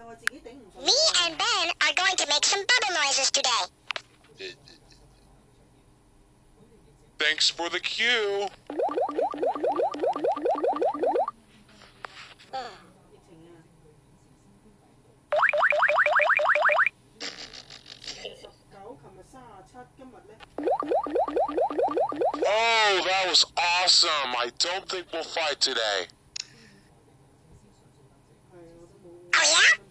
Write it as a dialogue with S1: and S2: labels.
S1: Me and Ben are going to make some bubble noises today.
S2: Thanks for the cue. Oh, that was awesome. I don't think we'll fight today.
S1: Oh yeah?